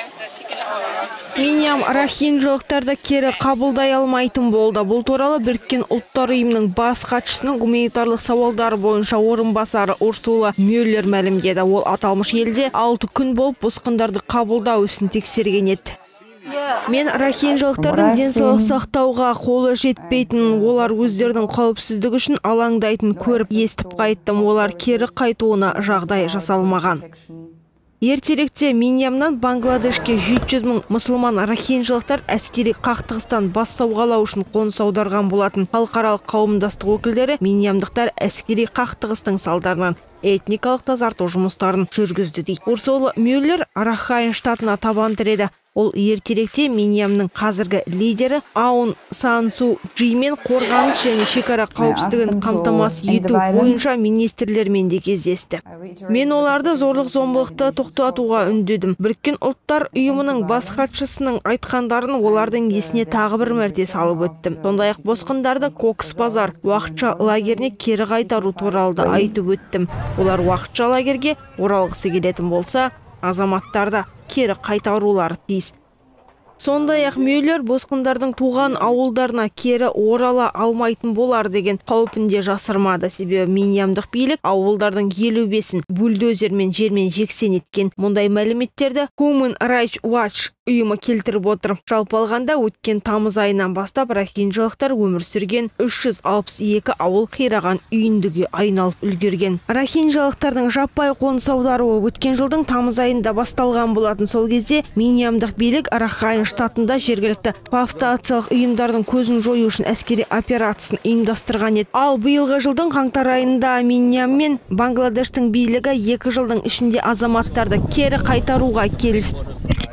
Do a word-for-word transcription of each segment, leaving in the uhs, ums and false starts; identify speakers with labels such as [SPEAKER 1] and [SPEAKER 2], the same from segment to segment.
[SPEAKER 1] Миньям рохинджалықтарды кері қабылдай алмайтын болды. Бұл туралы Біріккен ұлттар ұйымының бас хатшысының гуманитарлық сауалдар бойынша орынбасары Урсула Мюллер мәлімдеді. Ол аталмыш елде алты күн болып босқындарды қабылдау ісін тексерген еді. Мен рохинджалықтардың денсаулық сақтауға қолы жетпейтін, олар өздерінің қауіпсіздігі үшін алаңдайтын көріп естіп қайттым. Олар кері қайтуына жағдай жасалмаған. Ертеректе Миньямнан Бангладешке жеті жүз мың мұсылман рохинджалықтар әскери қақтығыстан бас сауғалау үшін қоныс аударған болатын. Халықаралық қауымдастық өкілдері Миньямдықтар әскери қақтығыстың салдарынан этникалық тазарту жұмыстарын жүргізді дейді. Урсула Мюллер Рахайн штатына табан тіреді. Ол ертеректе Миньямның қазіргі лидері Аун Сан Су Чжимен қорғаныс және шекара қауіпсіздігін қамтамасыз ету бойынша министрлермен де кездесті. Мен оларды зорлық-зомбылықты тоқтатуға үндедім. Біріккен ұлттар ұйымының бас хатшысының айтқандарын олардың есіне тағы бір мәрте салып өттім. Сондай-ақ босқындарды Кокс Базар уақытша лагеріне кері қайтару туралы да айтып өттім. Олар уақытша лагерге оралғысы келетін болса, азаматтарды кері қайтарулары тиіс. Сондай-ақ Мюллер босқындардың туған ауылдарына кері орала алмайтын болар деген қаупінде жасырмады. Себебі Миньямдық билік ауылдардың елу бесін бульдозермен жермен жексен еткен. Мұндай мәліметтерді Human Rights Watch ұйымы келтіріп отыр. Жалпы алғанда өткен тамыз айынан бастап рохинджалықтар өмір сүрген үш жүз алпыс екі ауыл қираған үйіндіге айналып үлгерген. Рохинджалықтардың жаппай қоныс аударуы өткен жылдың тамыз айында басталған болатын. Сол кезде Миньямдық билік Рахайн штатында жергілікті повстациялық ұйымдардың көзін жою үшін әскери операциясын ұйымдастырған еді. Ал биылғы жылдың қаңтар айында Миньям мен Бангладештің билігі екі жылдың ішінде азаматтарды кері қайтаруға келісті.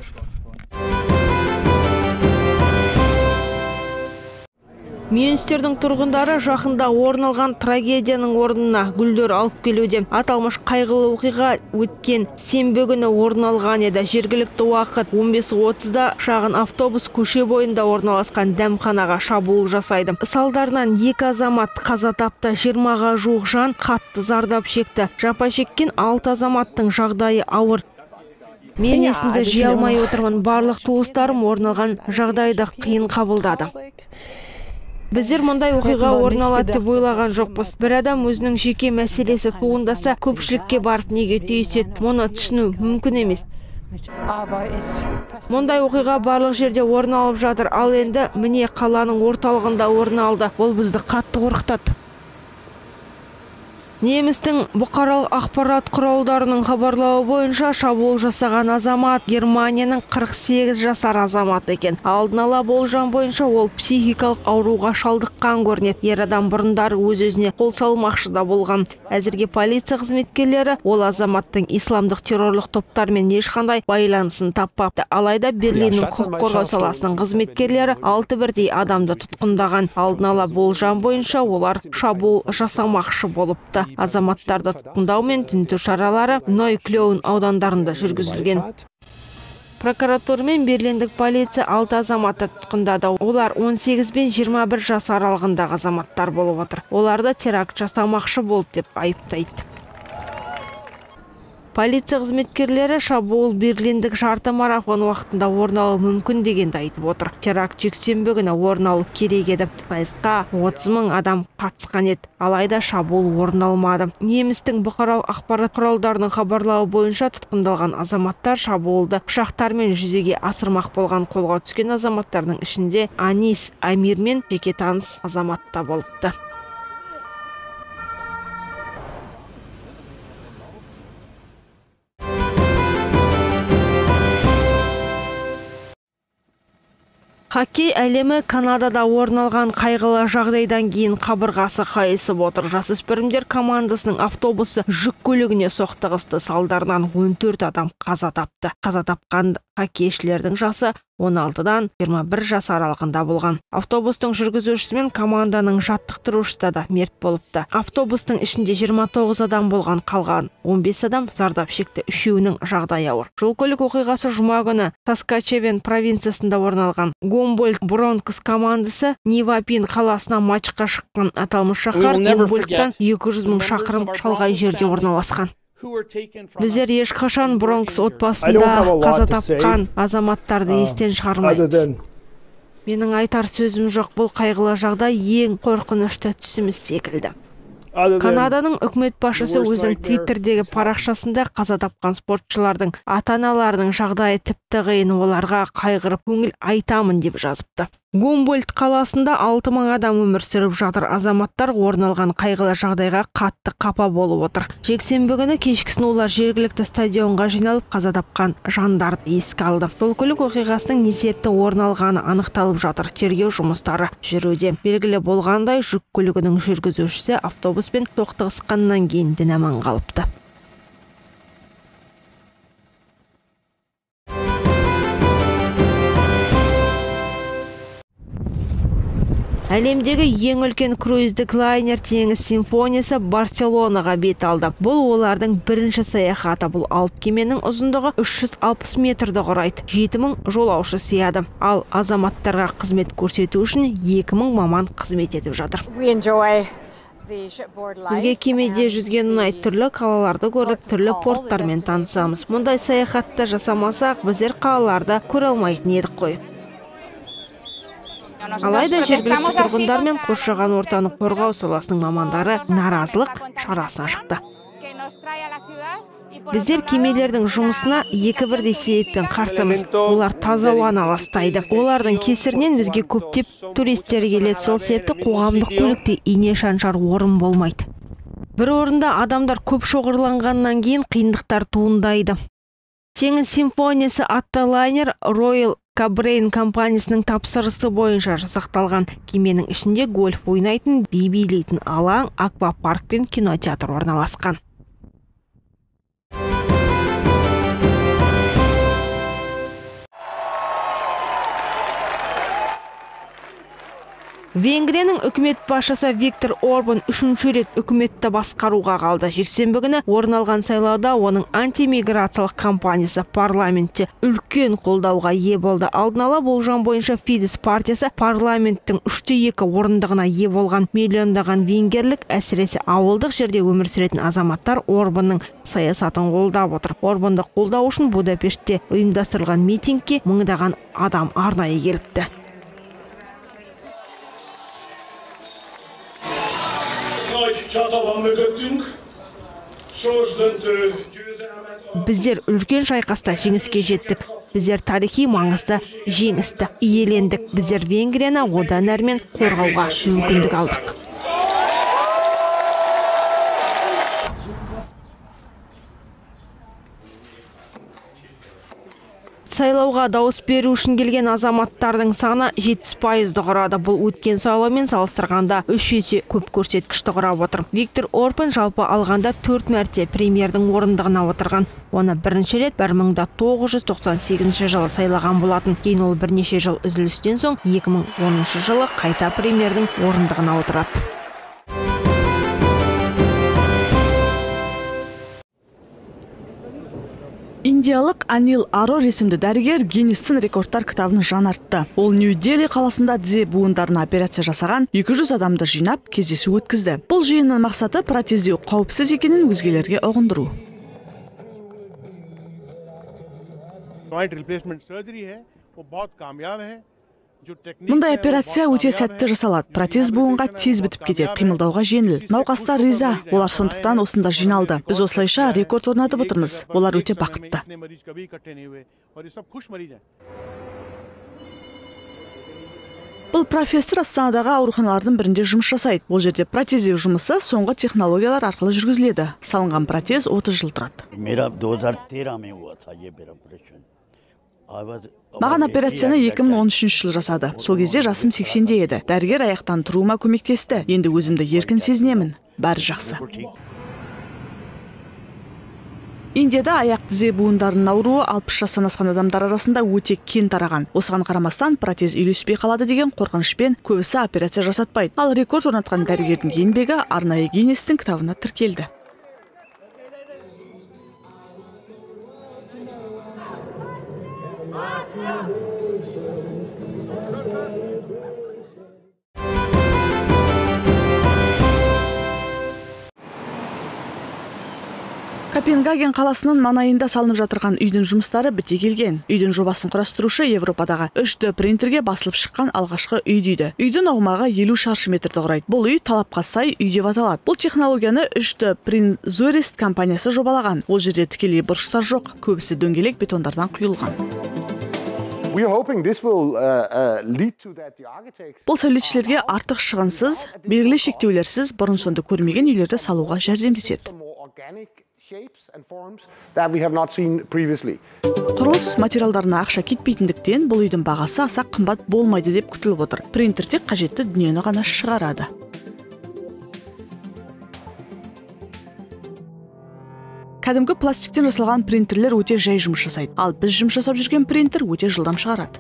[SPEAKER 1] Мюнстердің тұрғындары жақында орын алған трагедияның орнына гүлдер алып келуде. Аталмыш қайғылы оқиға өткен сенбі күні орын алған еді. Жергілікті уақыт он бес отызда шағын автобус көше бойында орналасқан дәмханаға шабуыл жасайды. Салдарынан екі азамат қаза тапты, жиырмаға жуық жан қатты зардап шекті. Жапа шеккен алты азаматтың жағдайы ауыр. Мен есімді жия алмай отырмын. Барлық туыстарым орын алған жағдайды қиын қабылдады. Біздер мұндай оқиға орын алады деп ойлаған жоқпыз. Бір адам өзінің жеке мәселесі туындаса, көпшілікке барып неге түйіседі, мұны түсіну мүмкін емес. Мұндай оқиға барлық жерде орын алып жатыр, ал енді міне қаланың орталығында орын алды. Ол бізді қатты қорқытады. Немістің бұқаралық ақпарат құралдарының хабарлауы бойынша шабуыл жасаған азамат Германияның қырық сегіз жасар азаматы екен. Алдын ала болжам бойынша ол психикалық ауруға шалдыққан көрінеді. Ер адам бұрындары өз-өзіне қол салмақшы да болған. Әзірге полиция қызметкерлері ол азаматтың исламдық террорлық топтармен ешқандай байланысын таппапты. Алайда Берлиннің құқық қорғау саласының қызметкерлері алты бірдей адамды тұтқындаған. Алдын ала болжам бойынша олар шабуыл жасамақшы болыпты. Азаматтарды тұтқындау мен тінту шаралары Нойклеун аудандарында жүргізілген. Прокуратура мен берлиндік полиция алты азаматты тұтқындады. Олар он сегіз бен жиырма бір жас аралығындағы азаматтар болып отыр. Оларды теракт жасамақшы болды деп айыптайды. Полиция қызметкерлері шабуыл Берлиндік жарты марафон уақытында орын алуы мүмкін дегенді айтып отыр. Теракт жексенбі күні орын алу керек еді. Сайысқа отыз мың адам қатысқан еді. Алайда шабуыл орын алмады. Немістің бұқаралық ақпарат құралдарының хабарлауы бойынша тұтқындалған азаматтар шабуылды пышақтармен жүзеге асырмақ болған. Қолға түскен азаматтардың ішінде Анис Амир мен жеке таныс азамат та болыпты. Хоккей әлемі Канадада орын алған қайғылы жағдайдан кейін қабырғасы қайысып отыр. Жасөспірімдер командасының автобусы жүк көлігіне соқтығысты. Салдарынан он төрт адам қаза тапты. Қаза тапқан хоккейшілердің жасы он алтыдан жиырма бір жас аралығында болған. Автобустың жүргізушісі мен команданың жаттықтырушысы да мерт болыпты. Автобустың ішінде жиырма тоғыз адам болған, қалған он бес адам зардап шекті. Үшеуінің жағдайы ауыр. Жол-көлік оқиғасы жұма күні Саскачевен провинциясында орын алған. Гумбольдт Бронкос командасы Нивапин қаласына матчқа шыққан. Аталмыш шаһар Гумбольдттан екі жүз мың шақырым шалғай жерде орналасқан. Біздер ешқашан Бронкс отбасында қаза тапқан азаматтарды естен шығармаймыз. Менің айтар сөзім жоқ, бұл қайғылы жағдай ең қорқынышты түсіміз секілді. Канаданың үкімет басшысы өзінің Твиттердегі парақшасында қаза тапқан спортшылардың ата-аналарының жағдайы тіпті қиын, оларға қайғырып көңіл айтамын деп жазыпты. Гумбольдт қаласында алты мың адам өмір сүріп жатыр. Азаматтар орын алған қайғылы жағдайға қатты қапа болып отыр. Жексенбі күні кешкісін олар жергілікті стадионға жиналып қаза тапқан жандарды еске алды. Бұл көлік оқиғасының не себепті орын алғаны анықталып жатыр. Тергеу жұмыстары жүруде. Белгілі болғандай, жүк көлігінің жүргізушісі автобуспен соқтығысқаннан кейін дін аман қалыпты. Әлемдегі ең үлкен круиздік лайнер теңіз симфониясы Барселонаға бет алды. Бұл олардың бірінші саяхаты. Бұл алып кеменің ұзындығы үш жүз алпыс метрді құрайды. жеті мың жолаушы сыяды. Ал азаматтарға қызмет көрсету үшін екі мың маман қызмет етіп жатыр. Бізге кемеде жүзген ұнайды, түрлі қалаларды көріп, түрлі порттармен танысамыз. Мұндай саяхатты жасамасақ, біздер қалаларды көре алмайтын едік қой. Алайда жергілікті тұрғындар мен қоршаған ортаны қорғау саласының мамандары наразылық шарасына шықты. Біздер кемелердің жұмысына екі бірдей себеппен қарсымыз. Олар таза ауаны ластайды. Олардың кесірінен бізге көптеп туристер келеді. Сол себепті қоғамдық көлікте ине шаншар орын болмайды. Бір орында адамдар көп шоғырланғаннан кейін қиындықтар туындайды. Теңіз симфониясы атты лайнер Royal Caribbean компаниясының тапсырысы бойынша жасақталған. Кеменің ішінде гольф ойнайтын, би билейтін алаң, аквапарк пен кинотеатр орналасқан. Венгрияның үкімет басшысы Виктор Орбан үшінші рет үкіметті басқаруға қалды. Жексенбі күні орын алған сайлауда оның антимиграциялық кампаниясы парламентте үлкен қолдауға ие болды. Алдын ала болжам бойынша Фидес партиясы парламенттің үште екі орындығына ие болған. Миллиондаған венгерлік, әсіресе ауылдық жерде өмір сүретін азаматтар Орбанның саясатын қолдап отыр. Орбанды қолдау үшін Будапештте ұйымдастырылған митингке мыңдаған адам арнайы келіпті. Біздер үлкен шайқаста жеңіске жеттік. Біздер тарихи маңызды жеңісті иелендік. Біздер Венгрияны одан әрмен қорғауға мүмкіндік алдық. Сайлауға дауыс беру үшін келген азаматтардың саны жетпіс пайызды құрады. Бұл өткен сайлаумен салыстырғанда үш есе көп көрсеткішті құрап отыр. Виктор Орбан жалпы алғанда төрт мәрте премьердің орындығына отырған. Оны бірінші рет бір мың тоғыз жүз тоқсан сегізінші жылы сайлаған болатын. Кейін ол бірнеше жыл үзілістен соң екі мың оныншы жылы қайта премьердің орындығына отырады.
[SPEAKER 2] Индиялық Анил Арор есімді дәрігер Гиннестің рекордтар кітабын жаңартты. Ол Нью-Дели қаласында тізе буындарына операция жасаған екі жүз адамды жинап кездесу өткізді. Бұл жиынның мақсаты протездеу қауіпсіз екенін өзгелерге ұғындыру. Мұндай операция өте сәтті жасалады. Протез буынға тез бітіп кетеді, қимылдауға жеңіл. Науқастар риза, олар сондықтан осында жиналды. Біз осылайша рекорд орнатып отырмыз. Олар өте бақытты. Бұл профессор Астанадағы ауруханалардың бірінде жұмыс жасайды. Ол жерде протездеу жұмысы соңғы технологиялар арқылы жүргізіледі. Салынған протез отыз жыл тұрады. Маған операцияны екі мың он үшінші жылы жасады. Сол кезде жасым сексенде еді. Дәрігер аяқтан тұруыма көмектесті. Енді өзімді еркін сезінемін. Бәрі жақсы. Индияда аяқ тізе буындарының ауруы алпыс жастан асқан адамдар арасында өте кең тараған. Осыған қарамастан протез үйлеспей қалады деген қорқынышпен көбісі операция жасатпайды. Ал рекорд орнатқан дәрігердің еңбегі арнайы Гиннестің кітабына тіркелді. Копенгаген қаласының маңайында салынып жатырған үйдің жұмыстары біте келген. Үйдің жобасын құрастырушы Европадағы үш дэ принтерге басылып шыққан алғашқы үй дейді. Үйдің аумағы елу шаршы метрді құрайды. Бұл үй талапқа сай үй деп аталады. Бұл технологияны үш дэ Print компаниясы жобалаған. Ол жерде тікелей бұрыштар жоқ, көбісі дөңгелек бетондардан құйылған. Бұл сәулетшілерге артық шығынсыз, белгілі шектеулерсіз, бұрын соңды көрмеген үйлерді салуға жәрдемдеседі. Құрылыс материалдарына ақша кетпейтіндіктен бұл үйдің бағасы аса қымбат болмайды деп күтіліп отыр. Принтер тек қажетті дүниені ғана шығарады. Кәдімгі пластиктен жасалған принтерлер өте жай жұмыс жасайды, ал біз жұмыс жасап жүрген принтер өте жылдам шығарады.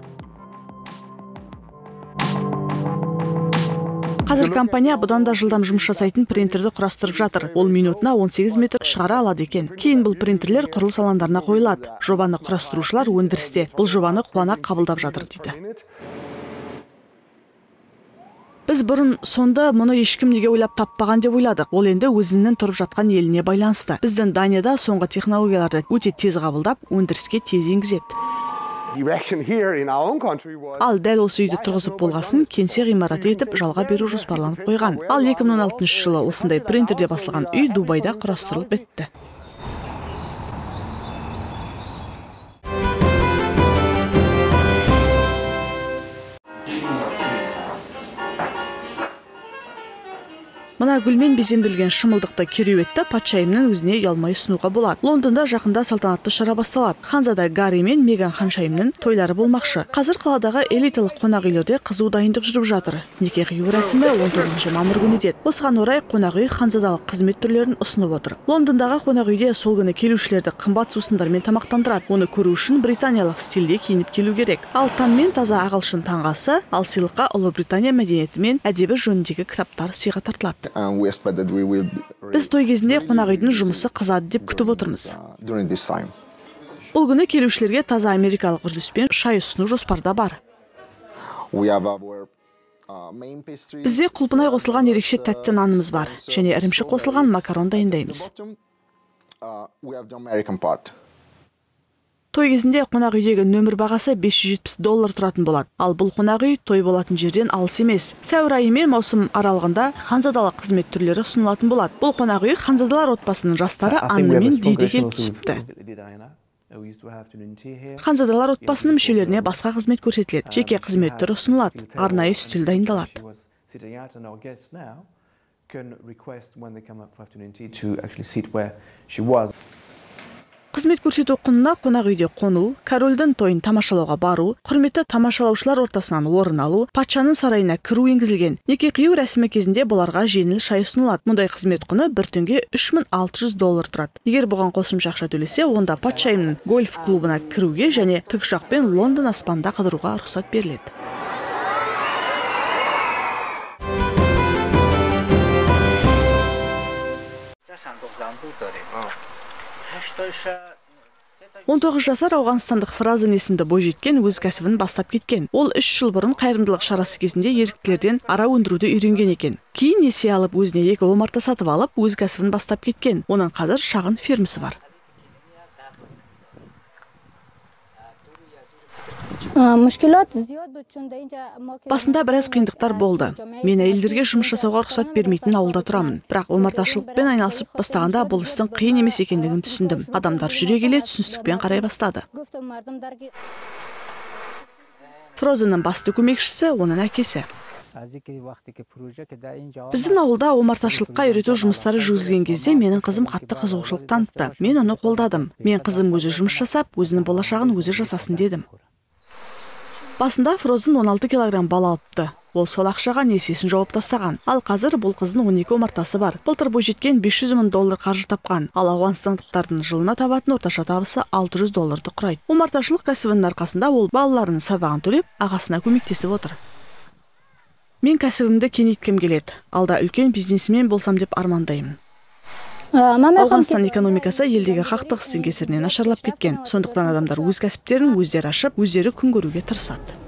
[SPEAKER 2] Қазір компания бұдан да жылдам жұмыс жасайтын принтерді құрастырып жатыр. Ол минутына он сегіз метр шығара алады екен. Кейін бұл принтерлер құрылыс алаңдарына қойылады. Жобаны құрастырушылар өндірісте бұл жобаны қуана қабылдап жатыр дейді. Біз бұрын сонда мұны ешкім неге ойлап таппаған деп ойладық. Ол енді өзінің тұрып жатқан еліне байланысты. Біздің Данияда соңғы технологияларды өте тез қабылдап, өндіріске тез енгізеді. Ал дәл осы үйді тұрғызып болғасын кеңсе ғимараты етіп жалға беру жоспарланып қойған. Ал екі мың он алтыншы жылы осындай принтерде басылған үй Дубайда құрастырылып бітті. Мына гүлмен безендірілген шымылдықты кереуетті патшайымның өзіне ұялмай ұсынуға болады. Лондонда жақында салтанатты шара басталады. Ханзада Гарри мен Меган ханшайымның тойлары болмақшы. Қазір қаладағы элиталық қонақ үйлерде қызу дайындық жүріп жатыр. Неке қию рәсімі он тоғызыншы мамыр күні өтеді. Осыған орай қонақ үй ханзадалық қызмет түрлерін ұсынып отыр. Лондондағы қонақ үйде сол күні келушілерді қымбат сусындармен тамақтандырады. Оны көру үшін британиялық стильде киініп келу керек. Ал таңмен таза ағылшын таңғасы, ал сыйлыққа Ұлыбритания мәдениеті мен әдебі жөніндегі кітаптар сыйға тартылады. Біз той кезінде қонақ үйдің жұмысы қызады деп күтіп отырмыз. Бұл күні келушілерге таза америкалық үрдіспен шай ұсыну жоспарда бар. Бізде құлпынай қосылған ерекше тәтті нанымыз бар, және ірімшік қосылған макарон дайындаймыз. Той кезінде қонақ үйдегі нөмір бағасы бес жүз жетпіс доллар тұратын болады. Ал бұл қонақ үй той болатын жерден алыс емес. Сәуір айы мен маусым аралығында ханзадалық қызмет түрлері ұсынылатын болады. Бұл қонақ үй ханзадалар отбасының жастары Анна мен Диде келіп түсіпті. Ханзадалар отбасының мүшелеріне басқа қызмет көрсетіледі. Жеке қызметтер ұсынылады. Арнайы үстел дайындалады. Қызмет көрсету құнына қонақ үйде қону, корольдің тойын тамашалауға бару, құрметті тамашалаушылар ортасынан орын алу, патшаның сарайына кіру енгізілген. Неке қию рәсімі кезінде бұларға жеңіл шай ұсынылады. Мұндай қызмет құны бір түнге үш мың алты жүз доллар тұрады. Егер бұған қосымша ақша төлесе, онда патшайымның гольф клубына кіруге және тікұшақпен Лондон аспанда қыдыруға рұқсат беріледі. он тоғыз жасар ауғанстандық Фразен есімді бойжеткен өз кәсібін бастап кеткен. Ол үш жыл бұрын қайырымдылық шарасы кезінде еріктілерден ара өндіруді үйренген екен. Кейін несие алып, өзіне екі омарта сатып алып, өз кәсібін бастап кеткен. Оның қазір шағын фермасы бар. Басында біраз қиындықтар болды. Мен әйелдерге жұмыс жасауға рұқсат бермейтін ауылда тұрамын. Бірақ омарташылықпен айналысып бастағанда бұл істің қиын емес екендігін түсіндім. Адамдар жүре келе түсіністікпен қарай бастады. Фрозеннің басты көмекшісі оның әкесі. Біздің ауылда омарташылыққа үйрету жұмыстары жүргізген кезде менің қызым қатты қызығушылық танытты. Мен оны қолдадым. Мен қызым өзі жұмыс жасап, өзінің болашағын өзі жасасын дедім. Басында Фрозен он алты килограмм бал алыпты. Ол сол ақшаға несиесін жауып тастаған. Ал қазір бұл қыздың он екі омартасы бар. Былтыр бойжеткен бес жүз мың доллар қаржы тапқан. Ал ауғанстандықтардың жылына табатын орташа табысы алты жүз долларды құрайды. Омарташылық кәсібінің арқасында ол балаларының сабағын төлеп, ағасына көмектесіп отыр. Мен кәсібімді кеңейткім келеді. Алда үлкен бизнесмен болсам деп армандаймын. Ауғанстан экономикасы елдегі қақтығыстың кесірінен нашарлап кеткен. Сондықтан адамдар өз кәсіптерін өздері ашып, өздері күн көруге тырысады.